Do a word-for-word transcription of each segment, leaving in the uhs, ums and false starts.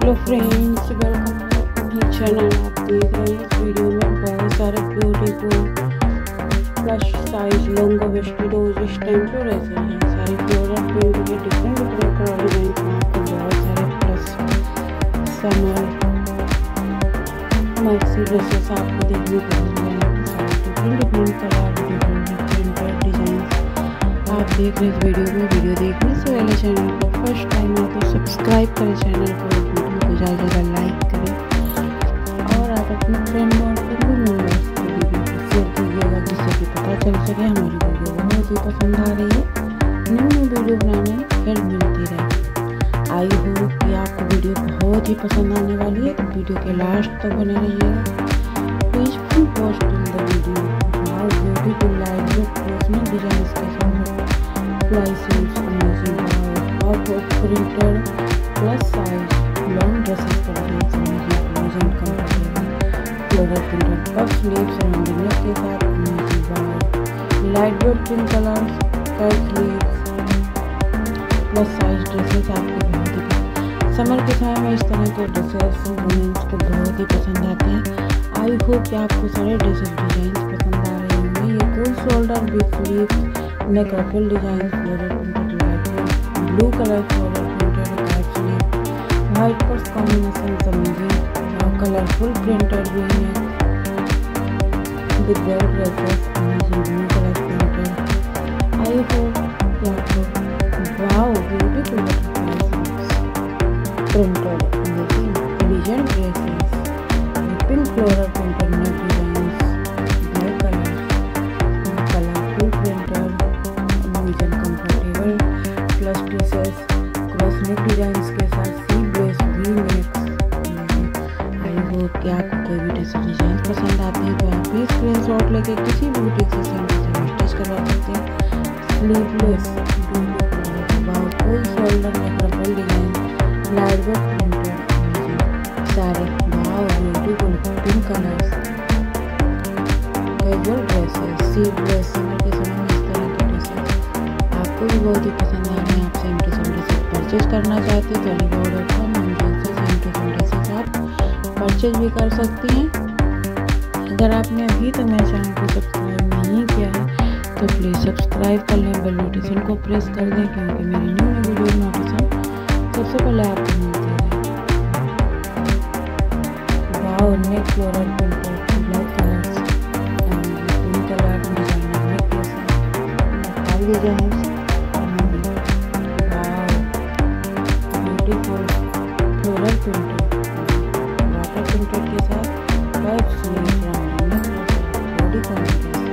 Hello friends, welcome to my channel. आप देख रहे हैं इस वीडियो में बहुत सारे beautiful plus size long waisted stand जो रहते हैं सारे फ्लोरल प्रिंट के डिफरेंट डिफरेंट कलर डिजाइन में आपको बहुत सारे प्लस समर मैक्सी ड्रेसेस आपको देखने को मिल रहे हैं। सारे different different colour different different design आप देख रहे हैं इस वीडियो में। वीडियो देखने से पहले चैनल को फर्स्ट टाइम है तो सब्सक्राइब करें चैनल को, वीडियो को ज़्यादा ज़्यादा लाइक करें और आप अपने फ्रेंड और फैमिली मेम्बर्स को वीडियो को शेयर कीजिएगा जिससे कि पता चल सके हमारी वीडियो बहुत ही पसंद आ रही है, न्यू न्यू वीडियो बनाने में हेल्प मिलती रहे। आई होप कि आपको वीडियो बहुत ही पसंद आने वाली है, तो वीडियो के लास्ट तक बने रहिएगा। Please full post in the video बहुत beautiful light weight crochet design के साथ प्राइसेस अमेजिंग और printed plus size long dresses for ladies and comfortable floral printed puff sleeves around the neck के साथ amazing wow light weight pink colours cut sleeves plus size dresses आपको बहुत ही summer के समय में इस तरह के ड्रेसेस वुमेन्स को बहुत ही पसंद आते हैं। आई होप कि आपको सारे ड्रेसेस डिजाइन पसंद आ रहे होंगे। ये full shoulder big sleeves neck ruffle design floral printed light blue colour floral printed type sleeve white purse combination amazing colourful printed V neck with well dresses amazing blue colour printed. I hope कि आपको wow beautiful printed amazing design dresses pink floral printed neck designs black colour colourful printed amazing comfortable plus pieces cross neck designs के साथ sleeveless V necks. I hope कि आपको कोई भी dress design पसंद आते हैं तो आप भी स्क्रीनशॉट लेके किसी भी बुटीक से स्टिच करवा सकते हैं। Sleeveless wow full shoulder neck ruffle design light weight printed सारे wow beautiful pink colours casual dresses sleeveless summer के समय में इस तरह के ड्रेसेस आपको भी बहुत ही पसंद आ रहे हैं। आप same to same dresses purchase करना चाहते हैं तो अलीबाबा डॉट कॉम अमेजन से सेम टू सेम ड्रेसेस आप परचेज भी कर सकती हैं। अगर आपने अभी तक मेरे चैनल को सब्सक्राइब नहीं किया है तो प्लीज़ सब्सक्राइब कर लें, बेल नोटिफिकेशन को प्रेस कर दें क्योंकि मेरी न्यू न्यू वीडियो नोटिफिकेशन सबसे पहले आपको मिलती है। Wow neck floral printed black colours pink colour designer neck के साथ design beautiful floral printed water printed के साथ cut sleeve round body combination.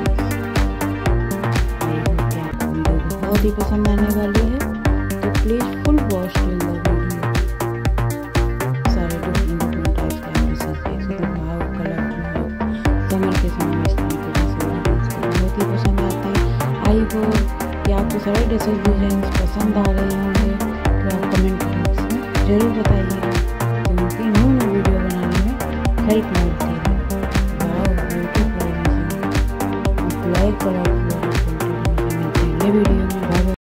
Video बहुत ही पसंद आने वाली है तो please full watch till the video. सारे डिफरेंट डिफरेंट टाइप्स के ड्रेसेस देख सकते हैं। वाव कलरफुल समर के समय इस तरह के ड्रेसेस बहुत ही पसंद आते हैं। आई होप कि आपको सारे ड्रेसेस डिजाइन पसंद आ रहे होंगे तो आप कमेंट बॉक्स में जरूर बताइएगा क्योंकि न्यू न्यू वीडियो बनाने में हेल्प मिलती है। वाव ब्यूटीफुल ब्लैक कलर